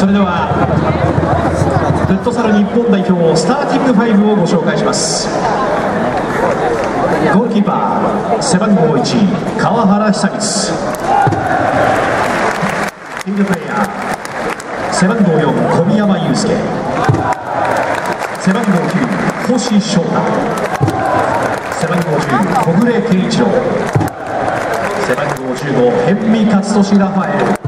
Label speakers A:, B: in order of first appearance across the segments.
A: それではフットサル日本代表スターティング5をご紹介します。ゴールキーパー背番号1川原久光、フィールドプレイヤー背番号4小宮山雄介、背番号9星翔太、背番号10小暮健一郎、背番号15辺見勝利ラファエル。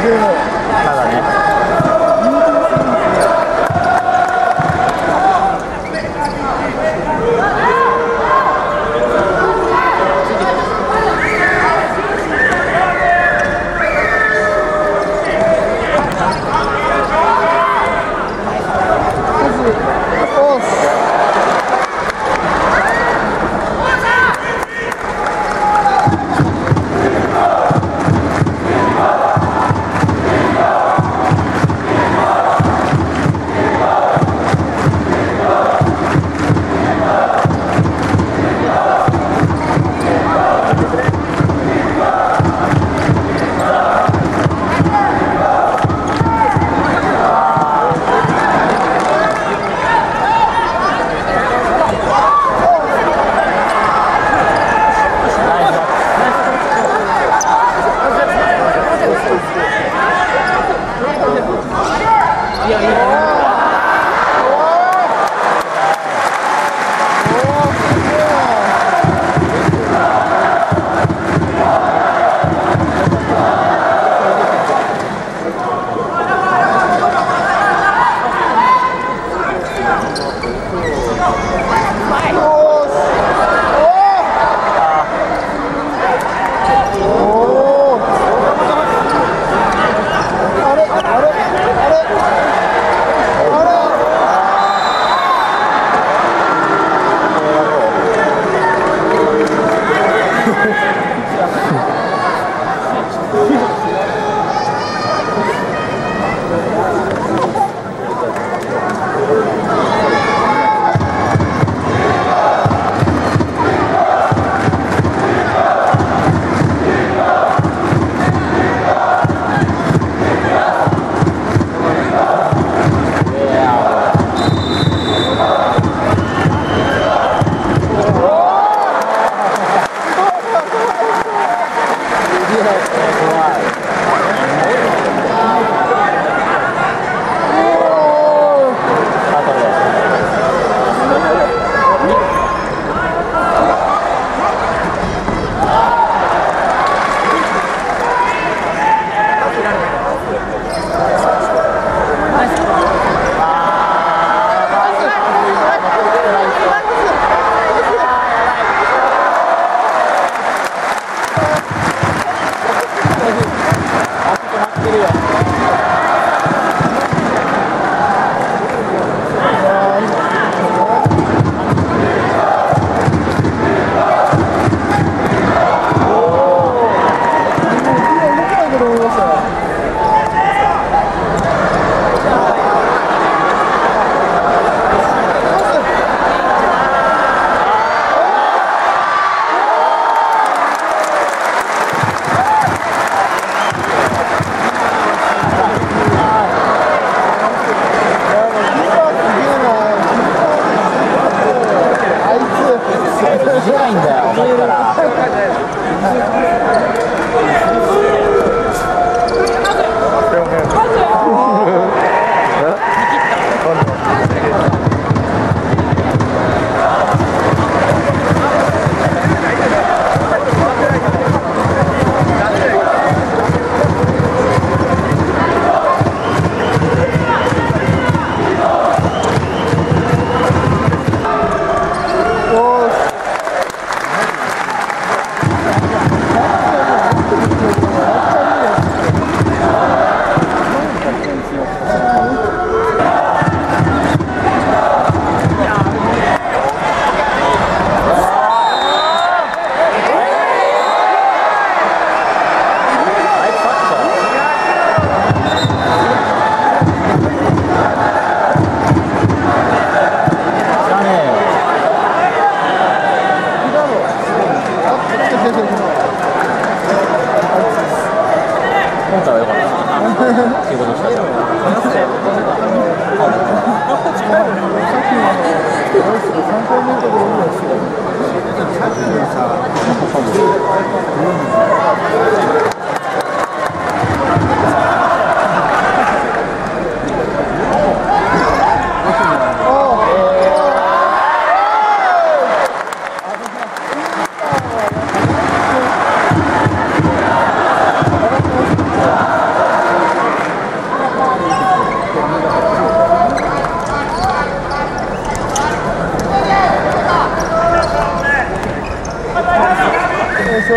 B: ただね。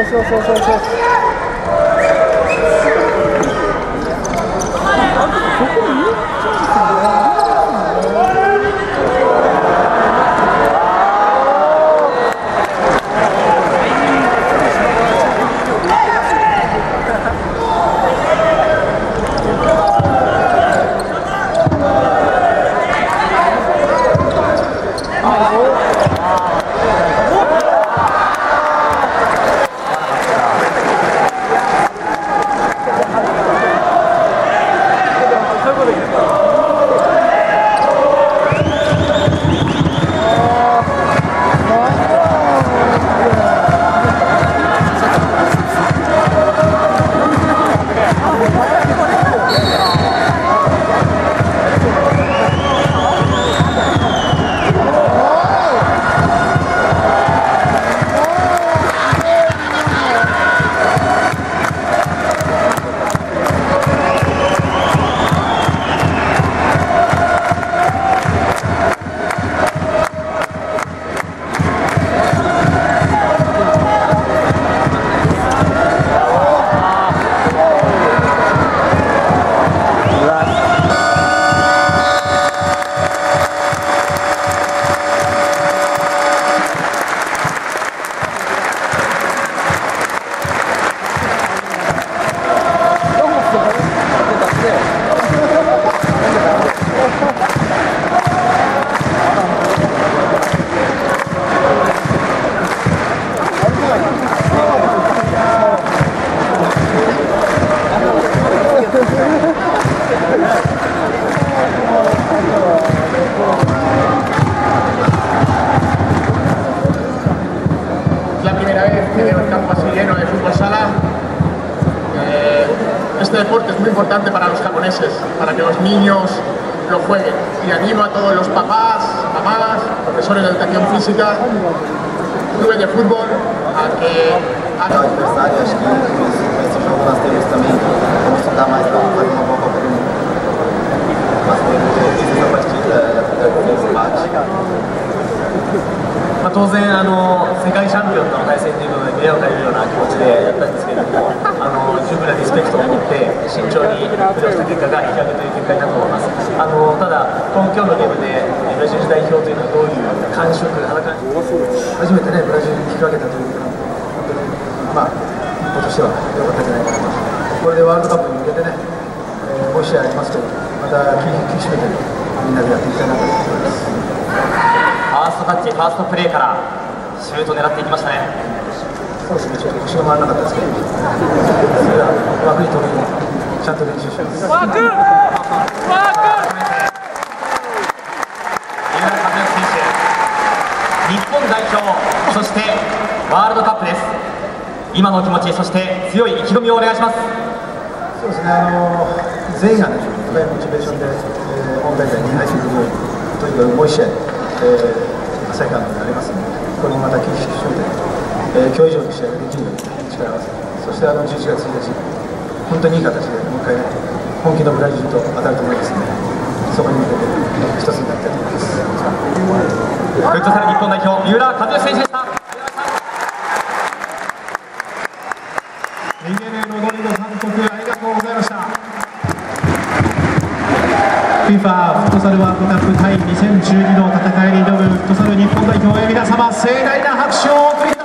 B: Este deporte es muy importante para los japoneses, para que los niños lo jueguen. Y animo a todos los papás, mamás, profesores de educación física, clubes de fútbol, a que hagan.
C: Acho que esse jogo nós temos também como estudar mais para fazer uma boa Copa do Mundo. Mas fiz essa partida, esse empate.
D: 当然世界チャンピオンとの対戦ということで目を変えるような気持ちでやったんですけれども、十分なリスペクトを持って慎重にプレーした結果が引き分けという結果になったと思います。ただ今日のゲームでブラジル代表というのはどういう感触、初めてねブラジルに引き分けたということは本当に一歩としては良かったんじゃないかなと。これでワールドカップに向けてね、もう1試合ありますけど、また気引き締めてみんなでやっていきたいなと思います。
E: ファーストタッチ、ファーストプレーからシュート狙っていきましたね。
D: そうですね、ちょっと腰が回らなかったですけど、それは枠に飛びにちゃんと練習します。枠
E: 三浦知良選手、日本代表、そしてワールドカップです。今のお気持ち、そして強い意気込みをお願いします。
D: そうですね、全員がね、高いモチベーションで、本大会に入ってくるように、とにかくもう一試合、朝からになりますので、これもまた気引き締めて、今日以上の試合ができるように力を合わせて、そして11月1日、本当にいい形でもう一回ね、本気のブラジルと当たると思いますので、そこに向けて一つになりたいと思います。
E: フットサル日本代表、三浦知良選手でした。
A: ANA のドリの監督、ありがとうございました。FIFA フットサルワールドカップ対2012の戦いに挑むフットサル日本代表へ皆様盛大な拍手をお送りください。